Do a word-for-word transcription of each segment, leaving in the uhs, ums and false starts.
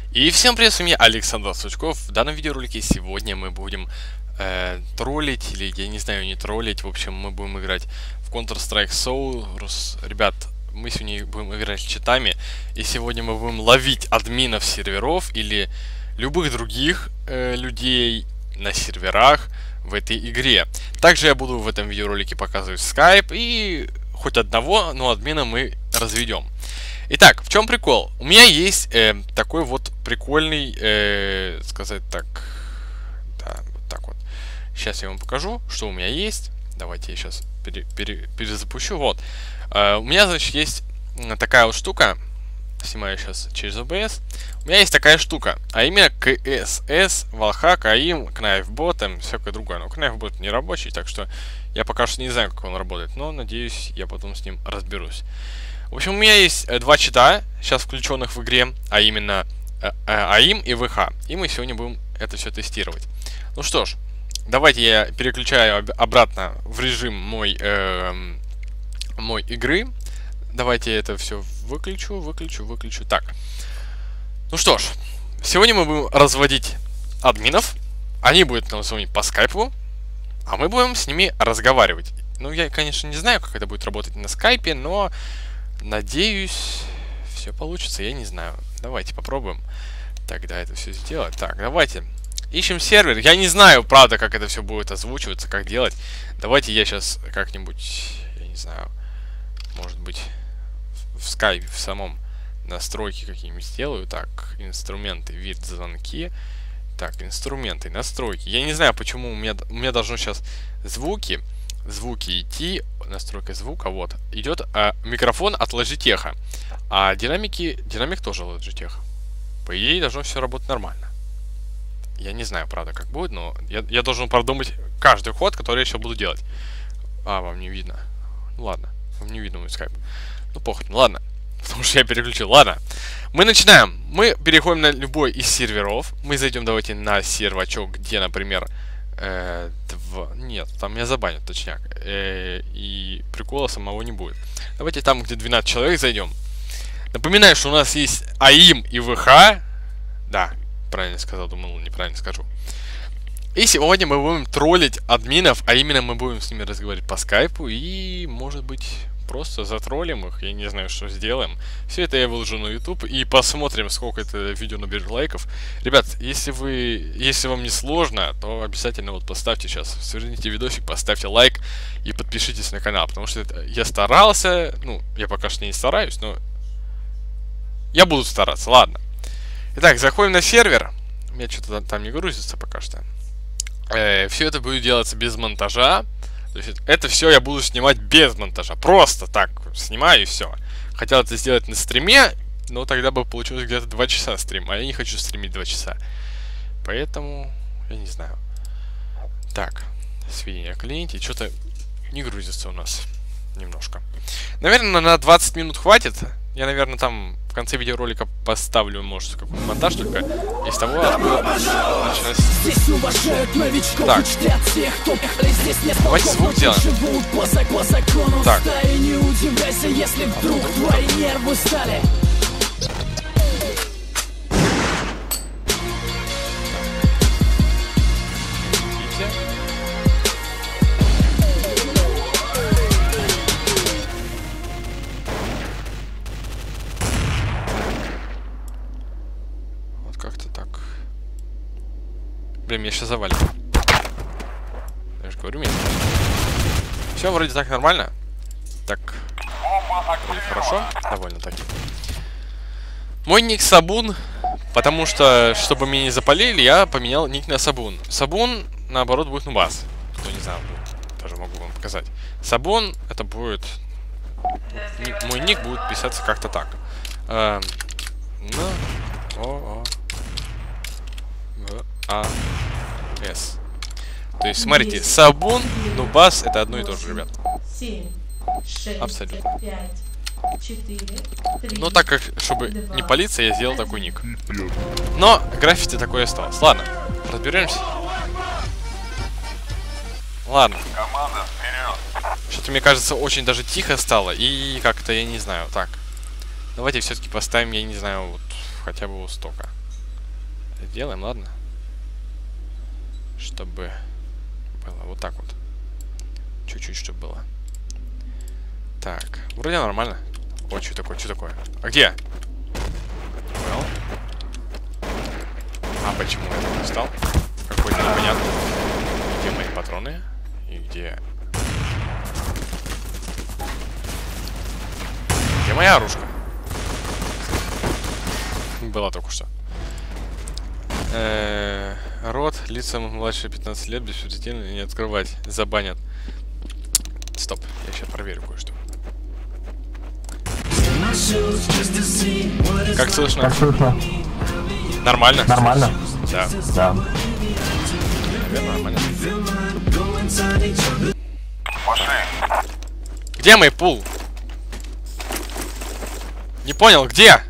И всем привет, с вами Александр Сучков. В данном видеоролике сегодня мы будем э, троллить, или я не знаю, не троллить. В общем, мы будем играть в Counter-Strike Source. Ребят, мы сегодня будем играть с читами. И сегодня мы будем ловить админов серверов или любых других э, людей на серверах в этой игре. Также я буду в этом видеоролике показывать Skype. И хоть одного, но админа мы разведем. Итак, в чем прикол? У меня есть э, такой вот прикольный, э, сказать так, да, вот так вот. Сейчас я вам покажу, что у меня есть. Давайте я сейчас пере, пере, перезапущу. Вот. Э, у меня, значит, есть такая вот штука. Снимаю сейчас через о бэ эс. У меня есть такая штука, а именно кей эс эс, Wallhack, эй ай эм, Knifebot и всякое другое. Но Knifebot не рабочий, так что я пока что не знаю, как он работает. Но, надеюсь, я потом с ним разберусь. В общем, у меня есть два чита, сейчас включенных в игре, а именно эй ай эм и ви эйч. И мы сегодня будем это все тестировать. Ну что ж, давайте я переключаю обратно в режим мой, э, мой игры. Давайте я это все выключу, выключу, выключу. Так. Ну что ж, сегодня мы будем разводить админов. Они будут нам звонить по скайпу, а мы будем с ними разговаривать. Ну, я, конечно, не знаю, как это будет работать на скайпе, но... надеюсь, все получится, я не знаю. Давайте попробуем тогда это все сделать. Так, давайте. Ищем сервер. Я не знаю, правда, как это все будет озвучиваться, как делать. Давайте я сейчас как-нибудь, я не знаю, может быть, в скайпе, в самом настройки какие-нибудь сделаю. Так, инструменты, вид, звонки. Так, инструменты, настройки. Я не знаю, почему у меня, у меня должно сейчас звуки... звуки идти, настройка звука, вот, идет а, микрофон от Logitech, а динамики, динамик тоже Logitech. По идее, должно все работать нормально. Я не знаю, правда, как будет, но я, я должен продумать каждый ход, который я еще буду делать. А, вам не видно. Ну ладно, вам не видно мой скайп. Ну похуй, ну ладно, потому что я переключил. Ладно, мы начинаем. Мы переходим на любой из серверов. Мы зайдем, давайте, на сервачок, где, например, Э, два... Нет, там меня забанят, точняк. Э, и прикола самого не будет. Давайте там, где двенадцать человек, зайдем. Напоминаю, что у нас есть эй ай эм и ви эйч. Да, правильно сказал, думал, неправильно скажу. И сегодня мы будем троллить админов, а именно мы будем с ними разговаривать по скайпу. И, может быть, просто затроллим их. Я не знаю, что сделаем. Все это я выложу на YouTube и посмотрим, сколько это видео наберет лайков. Ребят, если вы, если вам не сложно, то обязательно вот поставьте сейчас, сверните видосик, поставьте лайк и подпишитесь на канал, потому что это, я старался, ну, я пока что не стараюсь, но я буду стараться, ладно. Итак, заходим на сервер. У меня что-то там не грузится пока что. Э, все это будет делаться без монтажа. То есть это все я буду снимать без монтажа. Просто так снимаю и все. Хотел это сделать на стриме, но тогда бы получилось где-то два часа стрим. А я не хочу стримить два часа. Поэтому, я не знаю. Так, сведения о клиенте. Что-то не грузится у нас немножко. Наверное, на двадцать минут хватит. Я, наверное, там в конце видеоролика поставлю, может, какой-то монтаж только из того, откуда начинать. Так. Давайте звук сделаем. Так. Блин, меня сейчас завалит. Я же говорю, меня. Все вроде так нормально. Так. Вроде хорошо. Довольно таки. Мой ник Сабун. Потому что, чтобы меня не запалили, я поменял ник на Сабун. Сабун, наоборот, будет Нубас. Кто не знал, тоже могу вам показать. Сабун, это будет... Мой ник будет писаться как-то так. Эм, ну, о, о. А, С. То есть, смотрите, Сабун, Нубас это одно и то же, ребят. Абсолютно. Но так как, чтобы не палиться, я сделал такой ник. Но граффити такое осталось. Ладно, разберемся. Ладно. Что-то, мне кажется, очень даже тихо стало. И как-то, я не знаю, так. Давайте все-таки поставим, я не знаю, вот хотя бы вот столько. Сделаем, ладно? Чтобы было вот так вот. Чуть-чуть, чтобы было. Так, вроде нормально. О, что такое, что такое? А где? Понял. А почему я так не встал? Какой-то непонятный. Где мои патроны? И где... Где моя оружка? Была только что. Э-э- рот, лицам младше пятнадцати лет, беспредельно не открывать. Забанят. Стоп, я сейчас проверю кое-что. Как слышно? Как слышно? Нормально? Нормально? Да. Да. Наверное, нормально. Где мой пул? Не понял, где?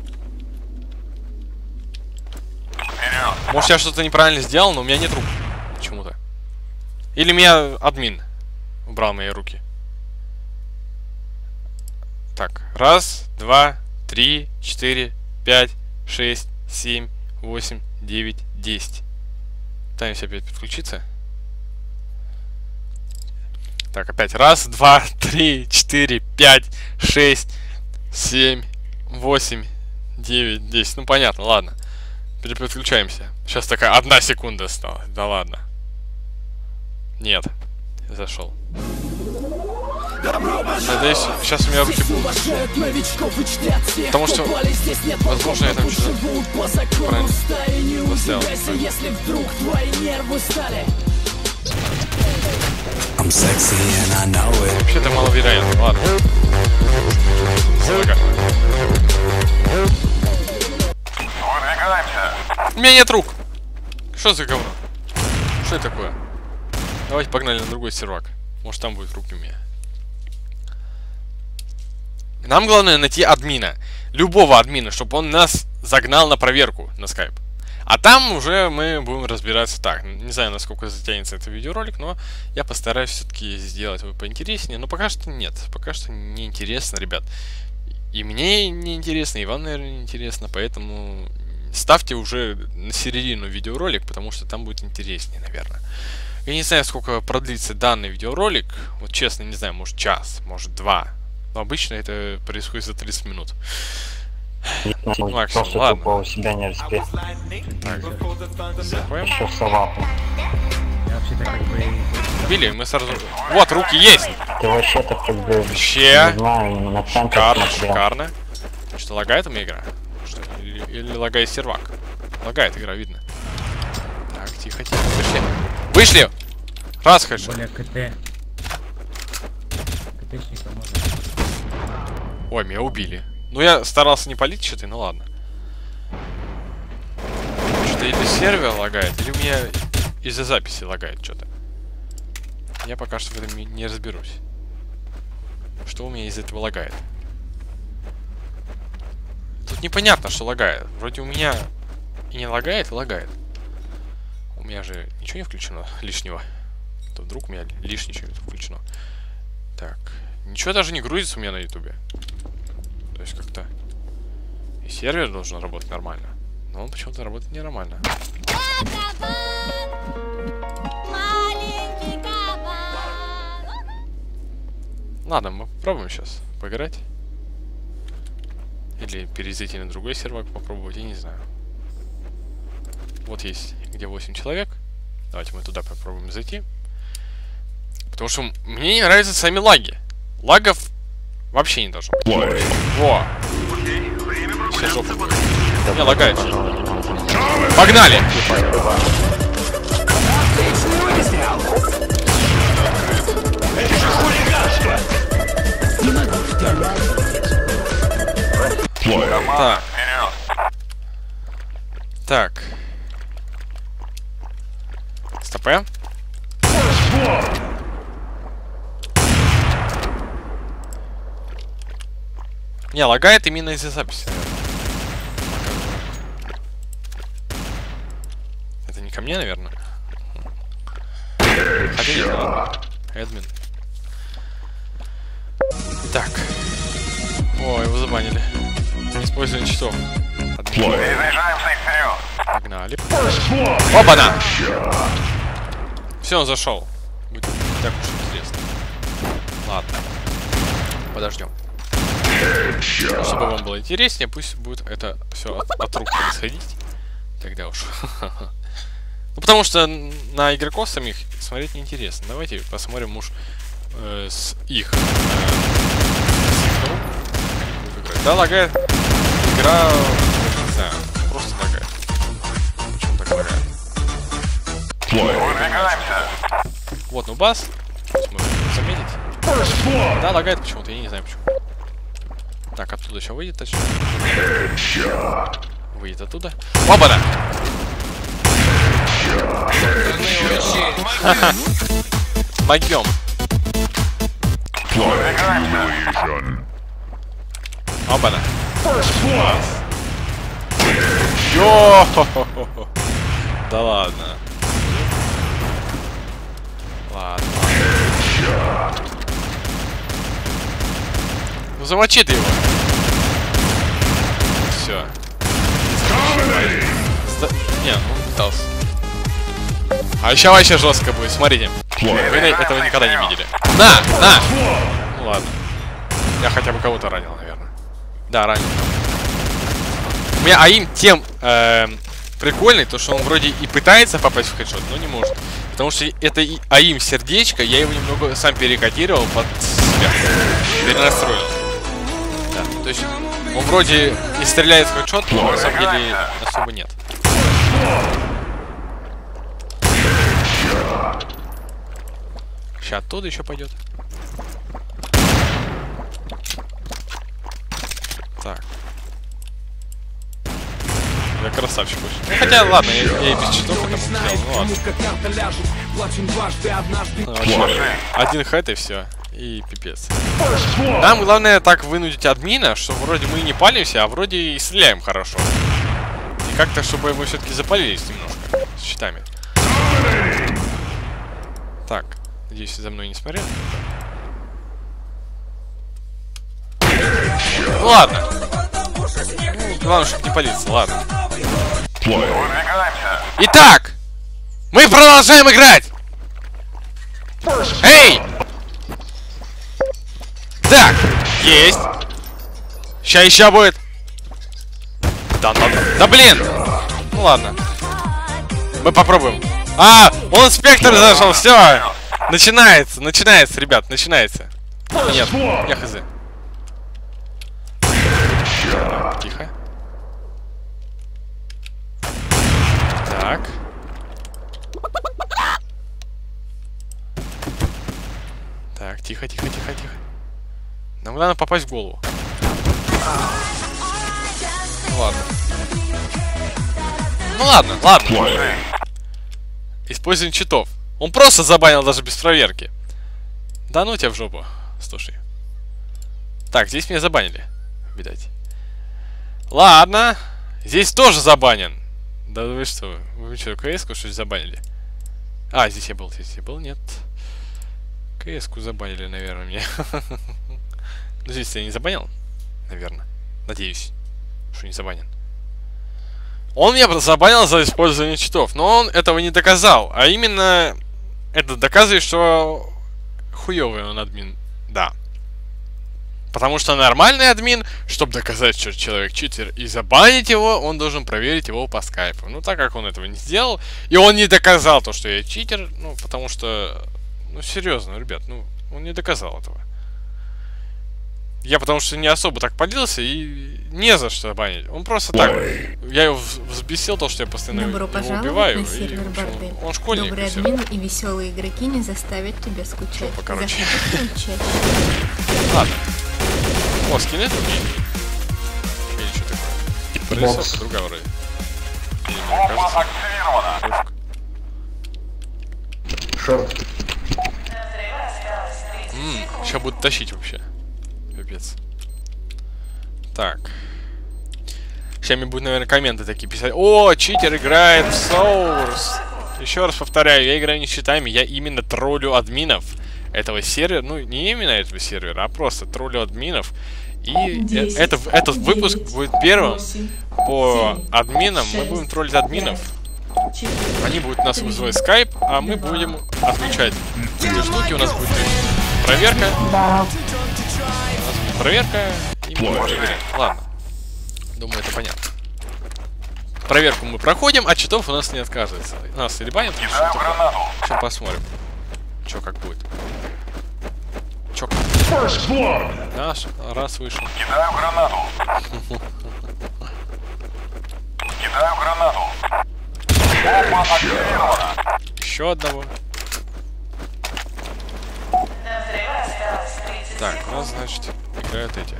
Может, я что-то неправильно сделал, но у меня нет рук. Почему-то. Или меня админ убрал мои руки. Так, раз, два, три, четыре, пять, шесть, семь, восемь, девять, десять. Пытаемся опять подключиться. Так, опять. Раз, два, три, четыре, пять, шесть, семь, восемь, девять, десять. Ну, понятно, ладно. Переподключаемся. Сейчас такая одна секунда стала. Да ладно. Нет. Зашел. Надеюсь, сейчас у меня руки будут. Потому что, возможно, я там что-то правильно поставил. Вообще-то маловероятно. Ладно. Залага. У меня нет рук. Что за говно? Что это такое? Давайте погнали на другой сервак. Может, там будут руки у меня. Нам главное найти админа. Любого админа, чтобы он нас загнал на проверку на скайп. А там уже мы будем разбираться так. Не знаю, насколько затянется этот видеоролик, но я постараюсь все-таки сделать его поинтереснее. Но пока что нет. Пока что неинтересно, ребят. И мне неинтересно, и вам, наверное, неинтересно. Поэтому ставьте уже на середину видеоролик, потому что там будет интереснее, наверное. Я не знаю, сколько продлится данный видеоролик. Вот честно, не знаю, может час, может два. Но обычно это происходит за тридцать минут. Максимум, ладно. Тупо у себя не разбей. Так, еще салапу. Убили, мы сразу... Вот, руки есть! Ты вообще-то как бы... Вообще. Не знаю, на центр Шикарно, смотрел. шикарно. Что, лагает у меня игра? Что, или, или лагает сервак? Лагает игра, видно. Так, тихо, тихо. Вышли. Вышли! Раз хочу. Более КТ. КТшника можно. Ой, меня убили. Ну, я старался не палить что-то, ну ладно. Что-то или сервер лагает, или у меня из-за записи лагает что-то. Я пока что в этом не разберусь. Что у меня из этого лагает? Тут непонятно, что лагает. Вроде у меня и не лагает, и лагает. У меня же ничего не включено лишнего. То вдруг у меня лишнее что-то включено. Так. Ничего даже не грузится у меня на ютубе. То есть как-то... И сервер должен работать нормально. Но он почему-то работает ненормально. Ладно, мы попробуем сейчас поиграть. Или перейти на другой сервак попробовать, я не знаю. Вот есть где восемь человек. Давайте мы туда попробуем зайти. Потому что мне не нравятся сами лаги. Лагов вообще не должно быть. Во! Сейчас жопа будет. Не, лагает. Погнали! Так. Так. Стопэ. Не, лагает именно из-за записи. Это не ко мне, наверное. Хотя нет, ладно. Эдмин. Так. О, его забанили. Использование часов. Погнали. Опа-на! Все, он зашел. Будет не так уж интересно. Ладно. Подождем. Чтобы вам было интереснее, пусть будет это все от, от рук происходить. Тогда уж. Ну, потому что на игроков самих смотреть неинтересно. Давайте посмотрим уж э, с их. Э, с их рук. Да, лагает. Игра, не знаю, просто лагает. Почему так лагает? Вот, ну бас. Можно заметить. Да, лагает почему-то, я не знаю почему. Так, оттуда еще выйдет, точно. Выйдет оттуда. Опа-да! Могем. Опа-да. Йо! Да ладно. Ладно. Ну замочи ты его. Все. Ста... Не, ну он пытался. А еще вообще жестко будет, смотрите. Вы этого никогда не видели. На! На! Ну ладно. Я хотя бы кого-то ранил, наверное. Да, ранил. У меня АИМ тем э, прикольный, то что он вроде и пытается попасть в хедшот, но не может. Потому что это и АИМ сердечко, я его немного сам перекодировал под себя. Перенастроил. Да, то есть он вроде и стреляет в хедшот, но на самом деле особо нет. Сейчас оттуда еще пойдет. Так. Я красавчик очень. Ну, хотя, ладно, я, я и без читов это сделал. Ну ладно. Ну, вообще, один хэт и все. И пипец. Нам главное так вынудить админа, что вроде мы не палимся, а вроде и стреляем хорошо. И как-то, чтобы мы все-таки запалились немножко с щитами. Так, надеюсь, за мной не смотрел. Ну ладно. Ну, главное, чтобы не палиться, ладно. Итак, мы продолжаем играть. Эй! Так, есть. Сейчас еще будет. Да, да, да. Да блин! Ну ладно. Мы попробуем. А, он спектр зашел, все. Начинается, начинается, ребят, начинается. Нет, я хз. Тихо. Так. Так, тихо, тихо, тихо, тихо. Нам главное попасть в голову. Ну ладно. Ну ладно, ладно. Используем читов. Он просто забанил даже без проверки. Да ну тебя в жопу. Слушай. Так, здесь меня забанили. Видать. Ладно. Здесь тоже забанен. Да вы что? Вы что, КС-ку что-то забанили? А, здесь я был, здесь я был, нет. КС-ку забанили, наверное, мне. Ну здесь я не забанил, наверное. Надеюсь, что не забанен. Он меня забанил за использование читов, но он этого не доказал. А именно, это доказывает, что хуёвый он админ. Да. Потому что нормальный админ, чтобы доказать, что человек читер и забанить его, он должен проверить его по скайпу. Ну, так как он этого не сделал, и он не доказал то, что я читер, ну, потому что... Ну, серьезно, ребят, ну, он не доказал этого. Я потому что не особо так палился и не за что банить. Он просто так. Я его взбесил, то, что я постоянно Добро его убиваю. На сервер и, общем, бордель. он школьник. Добрый админ и веселые игроки не заставят тебя скучать. Жопа, короче. Заходи Ладно. О, скелет мне? Или что такое? Прорисовка другая вроде. Бомба активирована. Шорт. Ммм, сейчас будут тащить вообще. Пипец. Так. Сейчас мне будут, наверное, комменты такие писать. О, читер играет в Source. Еще раз повторяю, я играю не с читами, я именно троллю админов этого сервера. Ну, не именно этого сервера, а просто троллю админов. И десять, это, этот выпуск девять, будет первым восемь, по семь, админам. шесть, мы будем троллить админов. пять, четыре, Они будут нас три, вызывать в скайп, а мы два, будем отключать эти штуки. У нас будет проверка. Да. У нас будет проверка. И мы будем проверять. Ладно. Думаю, это понятно. Проверку мы проходим, а читов у нас не отказывается. Нас или банят, сейчас посмотрим. Чё как будет. Чё как? Наш раз вышел. Кидаю гранату. Кидаю гранату. Бомба активирована. Еще одного. Так, у нас, значит, играют эти.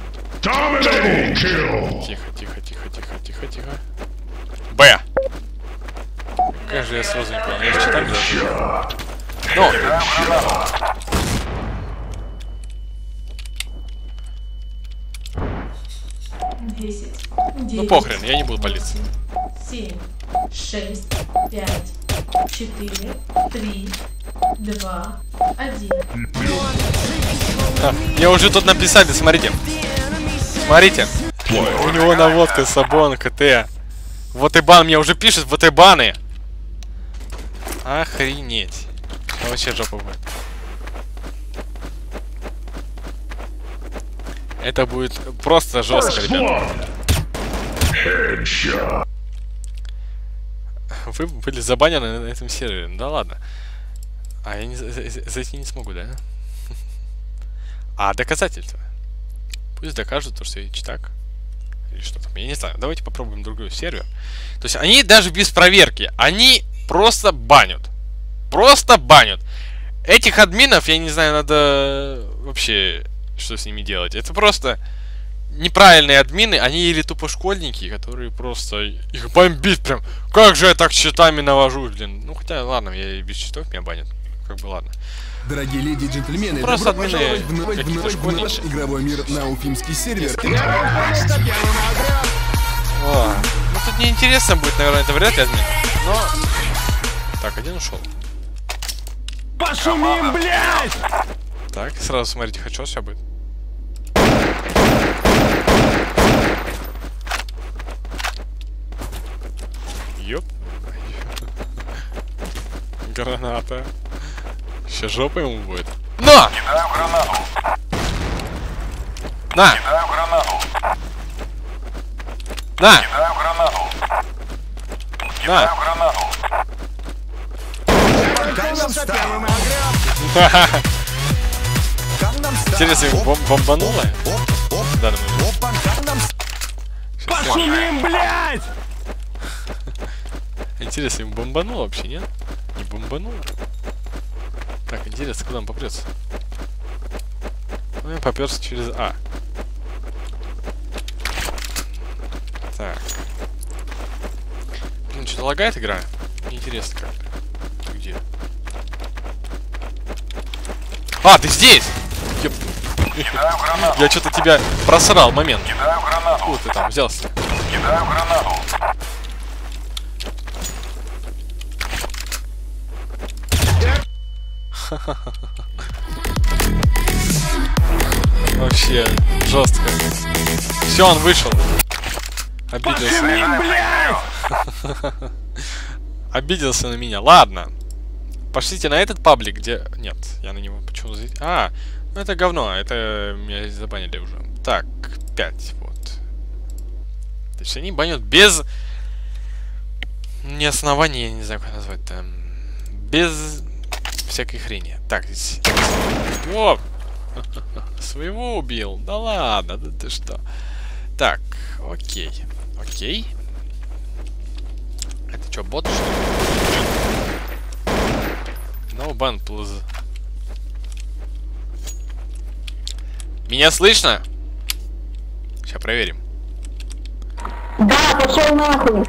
Тихо, тихо, тихо, тихо, тихо, тихо. Б. Какая же я сразу не понял. Я же читаю даже. Но! десять, ну похрен, я не буду палиться. семь, шесть, пять, четыре, три, два, один. А, я уже тут написали, смотрите. Смотрите. У него наводка, Сабон, КТ. Вот и бан мне уже пишет, вот и баны. Охренеть. А вообще жопа будет. Это будет просто жестко, ребят. Вы были забанены на этом сервере. Да ладно. А я не, зайти не смогу, да? А доказательства? Пусть докажут то, что я читак. Или что там. Я не знаю. Давайте попробуем другой сервер. То есть они даже без проверки. Они просто банят. Просто банят. Этих админов, я не знаю, надо вообще... Что с ними делать? Это просто неправильные админы, они или тупо школьники, которые просто их бомбит прям. Как же я так с читами навожу, блин. Ну хотя ладно, я и без читов меня банят. Как бы ладно. Дорогие леди и джентльмены, просто добро пожаловать в наш, в наш, в наш игровой мир на уфимский сервер. О, ну тут неинтересно будет, наверное, это вряд ли админ. Но... Так, один ушел. Пошумим, блядь! Так, сразу смотрите, хочу, все будет. Ёп. Граната. Сейчас жопа ему будет. На! Кидаю гранату. На! Кидаю гранату. На! Кидаю гранату. На! Кидаю гранату. Интересно, его бом бомбануло? Да, да, Пошумим, блядь! Интересно, ему бомбануло вообще, нет? Не бомбануло? Так, интересно, куда он попрется? Ну, я попёрся через А. Так. Ну, что-то лагает игра? Неинтересно как-то. Ты где? А, ты здесь! Еп... Кидаю гранату. Я что-то тебя просрал момент. Кидаю гранату. О, ты там взялся. Кидаю гранату. Вообще жестко. Все, он вышел. Обиделся. Обиделся на меня. Ладно. Пошлите на этот паблик, где... Нет, я на него почему-то... А, ну это говно. Это меня забанили уже. Так, пять, вот. То есть они банят без... Не основания, я не знаю, как назвать-то. Без всякой хрени. Так, здесь... О! Своего убил. Да ладно, да ты что. Так, окей. Окей. Это что, бот, что ли? No ban, please. Меня слышно? Сейчас проверим. Да, пошел нахуй.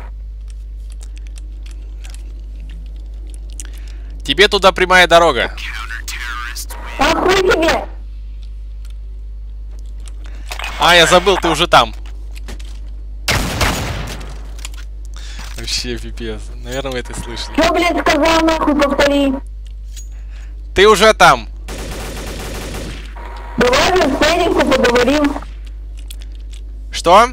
Тебе туда прямая дорога. А хуй тебе? А, я забыл, ты уже там. Вообще пипец. Наверное, вы это слышали. Что, блядь, сказал, нахуй, повтори. Ты уже там. Давай же с Эрику поговорим. Что?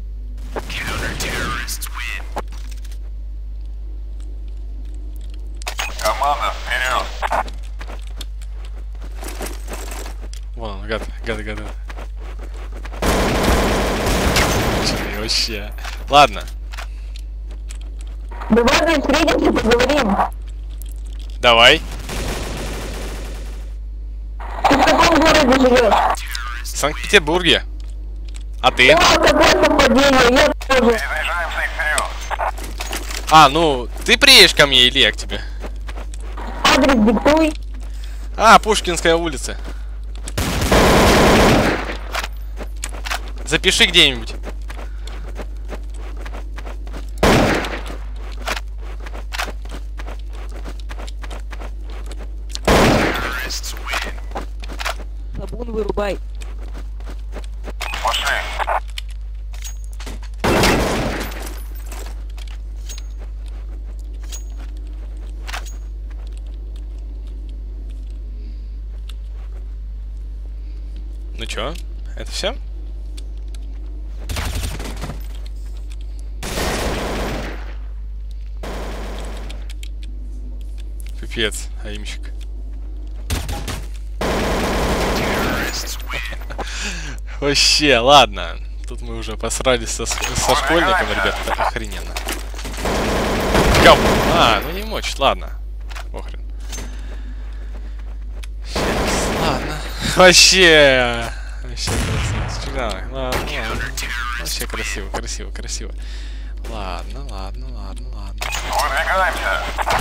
Команда, вперед! Вон он, гад, гад, гад. Че вообще? Ладно. Давай, блин, встретимся, поговорим. Давай. Ты в каком городе живешь? В Санкт-Петербурге. А ты? О, какое совпадение, я тоже. Перезаряжаемся и вперед! А, ну, ты приедешь ко мне или я к тебе? Адрес диктуй. А, Пушкинская улица. Запиши где-нибудь. Табун вырубай. Пошли! Ну чё, это все? Пипец, аимщик. Вообще, ладно. Тут мы уже посрались со, со школьником, ребят, это охрененно. Кап! А, ну не мочь, ладно. Похрен. Сейчас, ладно. Вообще. Вообще красиво. Ладно, ладно. Вообще красиво, красиво, красиво. Ладно, ладно, ладно, ладно. Выдвигаемся!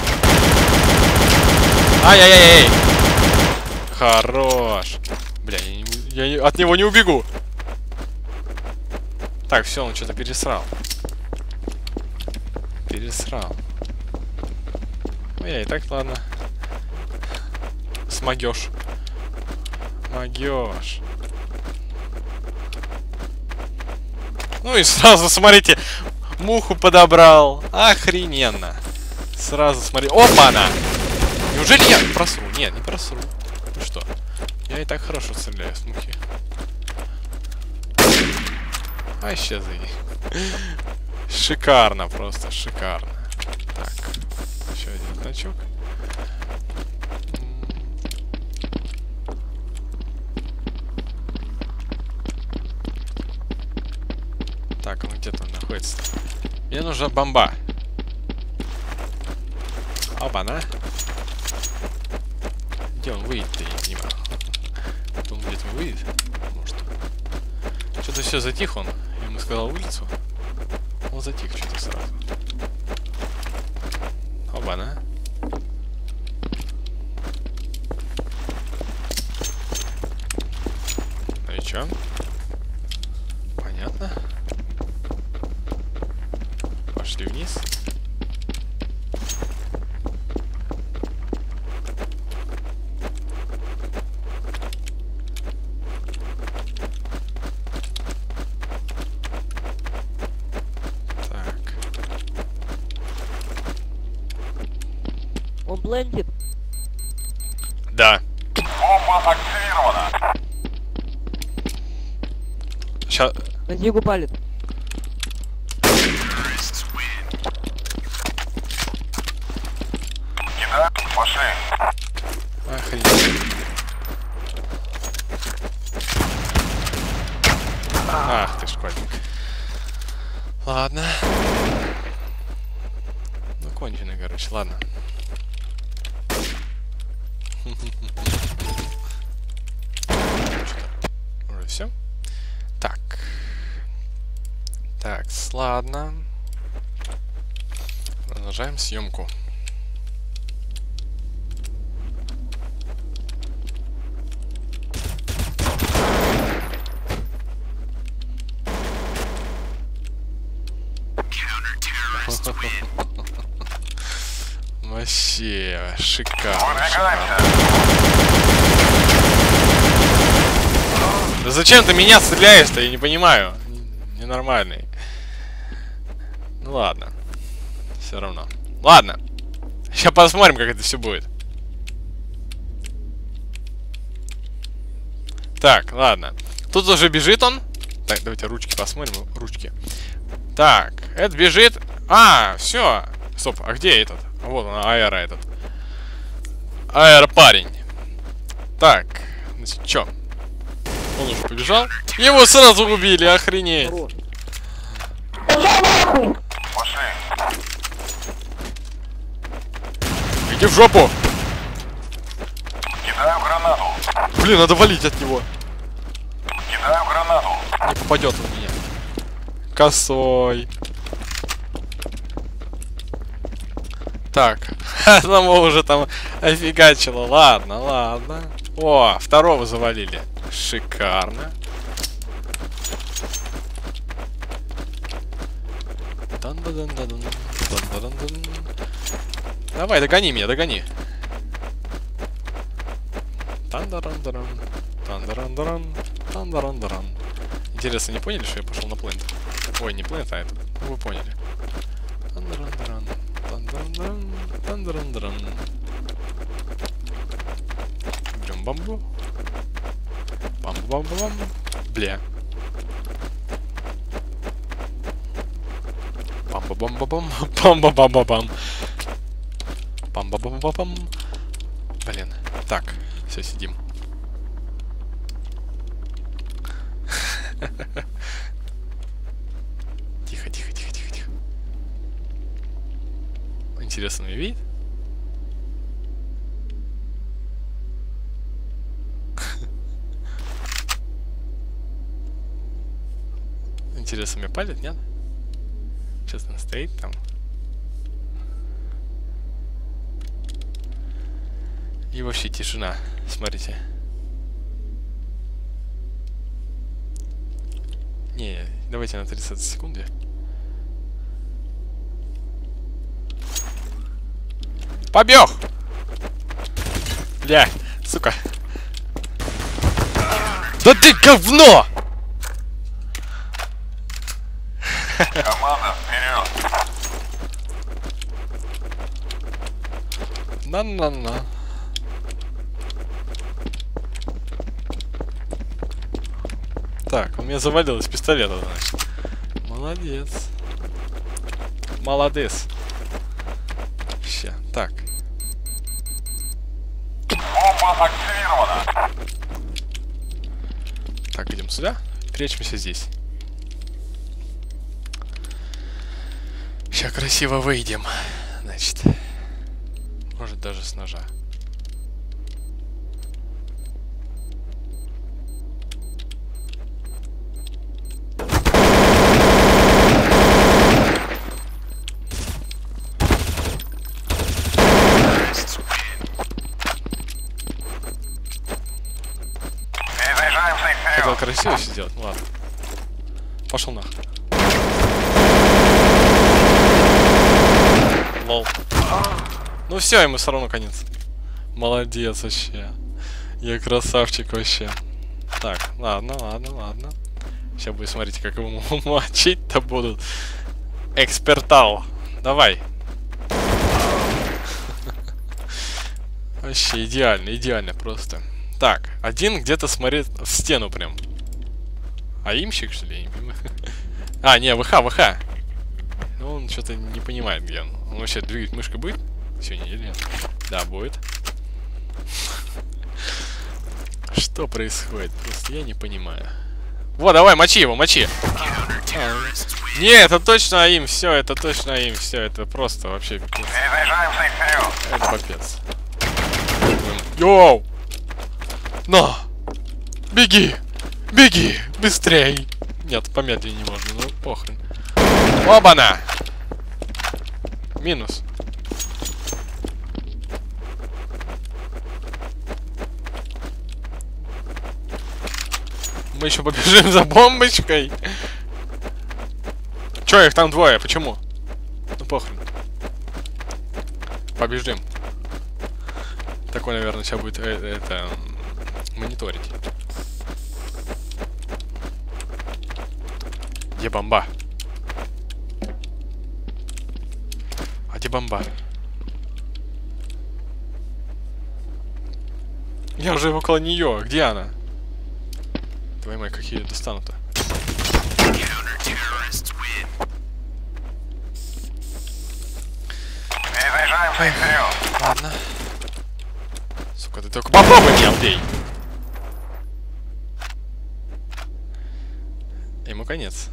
Ай-яй-яй-яй! Хорош! Бля, я, не, я не, от него не убегу! Так, все, он что-то пересрал. Пересрал. Ну я и так, ладно. Смогешь. Могешь. Ну и сразу, смотрите, муху подобрал. Охрененно. Сразу смотри. Опа-на! Неужели я просру? Нет, не просру. Ну что? Я и так хорошо стреляю с мухи. А исчезли. Шикарно, просто шикарно. Так, еще один значок. Так, он где-то находится. Мне нужна бомба. Оба-на. Где он выйдет-то, я не понимаю. Он где-то выйдет? Может. Что-то все затих он. Я ему сказал улицу. Он затих что-то сразу. Оба-на. Ну и чё? Понятно. Пошли вниз. Он блендит. Да. Бомба активирована! Сейчас. На Зигу палит. Кидай, пошли! Охренеть. Ах ты школьник. Ладно. Ну конченый, короче, ладно. Уже все? Так. Так, ладно. Продолжаем съемку. Вообще шикарно, шикарно. Да зачем ты меня стреляешь-то? Я не понимаю. Ненормальный. Ну ладно. Все равно. Ладно. Сейчас посмотрим, как это все будет. Так, ладно. Тут уже бежит он. Так, давайте ручки посмотрим. Ручки. Так, это бежит. А, все. Стоп, а где этот? Вот он, аэро этот. Аэропарень. Так, значит, чё? Он уже побежал. Его сразу убили, охренеть. Пошли. Иди в жопу. Кидаю гранату. Блин, надо валить от него. Кидаю гранату. Не попадет он в меня. Косой. Так, одного уже там офигачило. Ладно, ладно. О, второго завалили. Шикарно. Дан-дан-дан-дан. Дан-дан-дан. Давай, догони меня, догони. Тан-даран-даран. Тан-даран-даран. Тан-даран-даран. Интересно, не поняли, что я пошел на плент? Ой, не плент, а это. Ну, вы поняли. Тан-даран-даран. Тан-даран-даран. Тан-даран-даран. Берем бамбу. Бамбу-бамбу-бам. Бля. Бам-ба-бам-ба-бам. Бам-ба-бам-ба-бам. Бам-ба-бам-ба-бам. Блин. Так, все, сидим. Тихо, тихо, тихо, тихо, тихо. Интересно, меня видит? Интересно, меня палит, нет? Сейчас он стоит там. И вообще тишина. Смотрите. Не, давайте на тридцать секунд. Побег! Бля, сука. Да ты говно! Команда, вперед. На-на-на. Так, он меня завалил из пистолета, значит. Молодец. Молодец. Ща, так. Бомба активирована. Так, идем сюда. Прячемся здесь. Сейчас красиво выйдем. Значит. Может даже с ножа. Перезаряжаемся и Хотел вперед. красиво все сделать, ну ладно. Пошел нахуй. Лол. Ну все, ему все равно конец. Молодец вообще. Я красавчик вообще. Так, ладно, ладно, ладно. Сейчас будет смотрите, как его мочить-то будут. Экспертал. Давай. Вообще идеально, идеально просто. Так, один где-то смотрит в стену прям. А имщик, что ли? Я не понимаю. А, не, ВХ, ВХ. Ну, он что-то не понимает, где он. Он вообще двигать мышкой будет? Сегодня или нет? Да, будет. Что происходит? Просто я не понимаю. Вот, давай, мочи его, мочи. А, не, это точно АИМ, все, это точно АИМ, все, это просто вообще пипец. Перезаряжаемся и вперед. Это попец. Йоу! На! Беги! Беги! Быстрей! Нет, помедленнее можно, ну похрен. Оба-на! Минус. Мы еще побежим за бомбочкой. Чё, их там двое? Почему? Ну похрен. Побежим. Такой, наверное, сейчас будет э, это мониторить. Где бомба? А где бомба? Я уже около нее. Где она? Твою мать, какие достану-то? Перезаряжаемся и вперед. Ладно. Сука, ты только попробуй меня убей. Ему конец.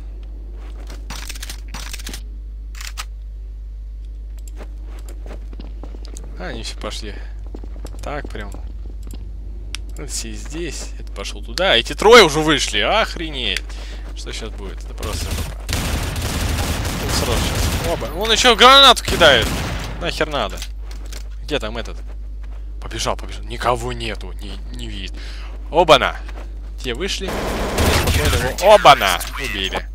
А, они все пошли. Так прям. Вот все здесь. Это пошел туда. Эти трое уже вышли. Охренеть. Что сейчас будет? Это просто... Ну, сразу сейчас. Оба. Он еще гранату кидает. Нахер надо. Где там этот? Побежал, побежал. Никого нету. Не, не видит. Оба-на. Те вышли. Оба-на. Убили.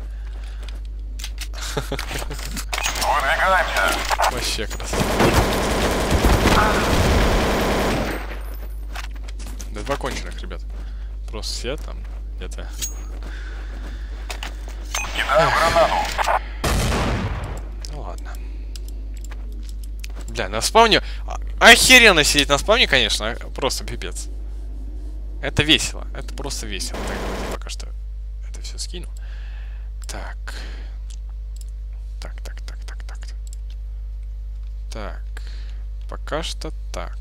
Выдвигаемся. Вообще красота. Да два конченых, ребят. Просто все там где-то. Кидаем гранату. Ну ладно. Бля, на спавне... Охеренно сидеть на спавне, конечно. Просто пипец. Это весело. Это просто весело. Так, давайте пока что это все скину. Так. Так, так, так, так, так. Так. Пока что так.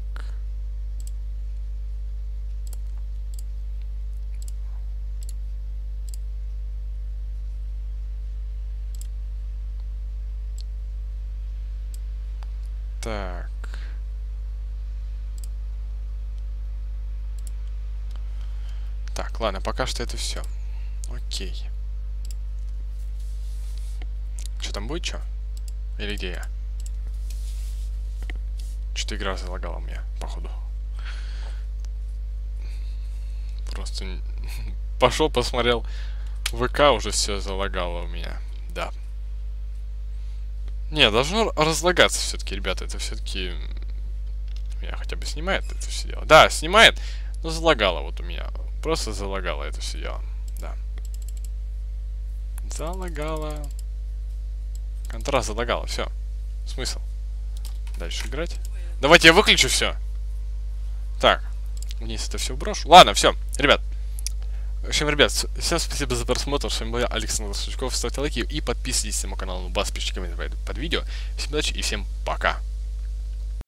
Так. Так, ладно, пока что это все. Окей. Что там будет, что? Или где я? Что-то игра залагала у меня, походу. Просто пошел, посмотрел ВК, уже все залагало у меня. Да. Не, должно разлагаться все-таки, ребята. Это все-таки... Меня хотя бы снимает это все дело. Да, снимает, но залагало вот у меня. Просто залагало это все дело. Да. Залагало. Контраст залагало, все. Смысл. Дальше играть. Давайте я выключу все. Так. Вниз это все брошу. Ладно, все. Ребят. В общем, ребят, всем спасибо за просмотр. С вами был я, Александр Сучков. Ставьте лайки и подписывайтесь на мой канал. Бас, пишите комментарии под видео. Всем удачи и всем пока.